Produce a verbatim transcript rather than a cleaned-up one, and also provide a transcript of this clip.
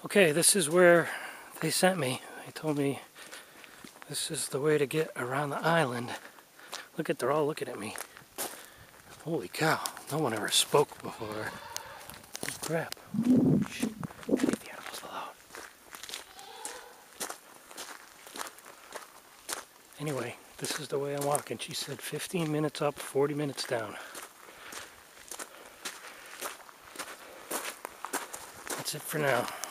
Okay, this is where they sent me. They told me this is the way to get around the island. Look at, they're all looking at me. Holy cow, no one ever spoke before. Oh, crap. Shh. Leave the animals alone. Anyway, this is the way I'm walking. She said fifteen minutes up, forty minutes down. That's it for now.